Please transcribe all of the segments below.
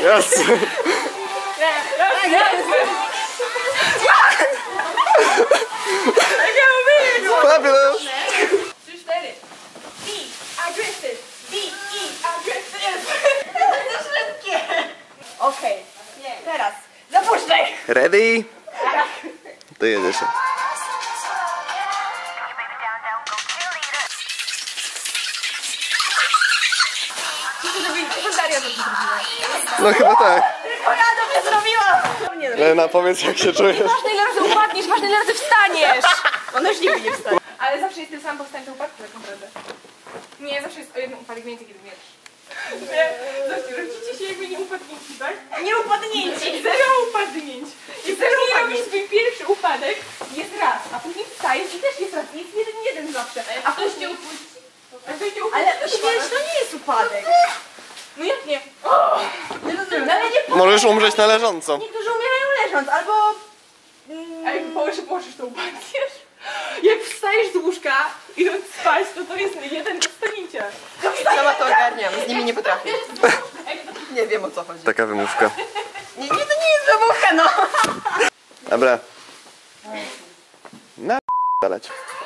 Yes. Fabulous. 3, 4. Be aggressive. Be aggressive. To wszystkie. Okej. Teraz. Zapuszczaj. Ready? To jedzie się. No chyba tak. Tylko ja dobrze zrobiłam. Lena, powiedz jak się czujesz. Masz ile razy upadniesz, masz ile razy wstaniesz. Ona już nigdy nie wstanie. Ale zawsze jest tym samym powstaniem te upadki tak naprawdę. Nie, zawsze jest o jeden upadek więcej, kiedy mierzysz. Rodzicie się jakby nie upadnięci, tak? Nie upadnięci! Zero upadnięć! I zero robisz swój pierwszy upadek, jest raz, a później wstajesz i też jest raz. Jest jeden zawsze. A ktoś cię upuści. Ale śmierć to nie jest upadek. No jak nie? Nie rozumiem. No, ale nie Możesz umrzeć na leżąco. niektórzy umierają leżąc, albo... A jak położysz, to upadniesz? Jak wstajesz z łóżka, idąc spać, to jest jeden do wstanięcia. Sama to ogarniam, z nimi nie potrafię. Nie wiem o co chodzi. Taka wymówka. Nie, to nie jest wymówka, no. Dobra. Na dalej.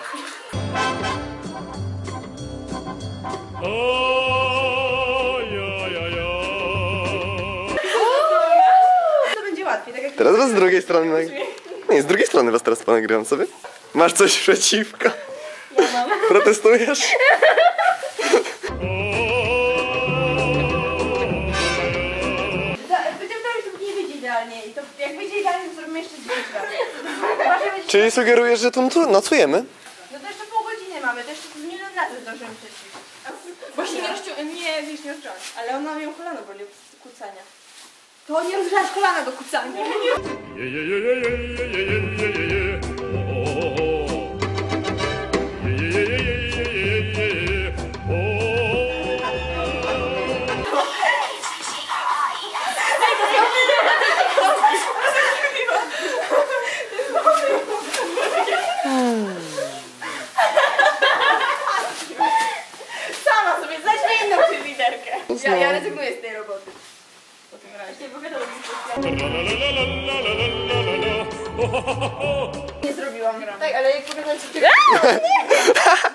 To będzie łatwiej, tak jak... Teraz was z drugiej strony. Nie, z drugiej strony was teraz ponagrywam sobie. Masz coś przeciwko? Ja mam. Protestujesz? Będziemy to już nie wyjdzie idealnie i to jak wyjdzie idealnie, to zrobimy jeszcze 10 razy. Czyli sugerujesz, że tu nocujemy? No to jeszcze pół godziny mamy, to jeszcze z minut na to zdążymy przećwiczyć. Właśnie nie rozciągnąć, ale ona miał kolano boli od kucania. To nie rozgrzasz kolana do kucania. Sama sobie znajdźmy inną liderkę. Ja rezygnuję z tej roboty. Po tym razie. Nie zrobiłam. Tak, ale jak pogadam sobie...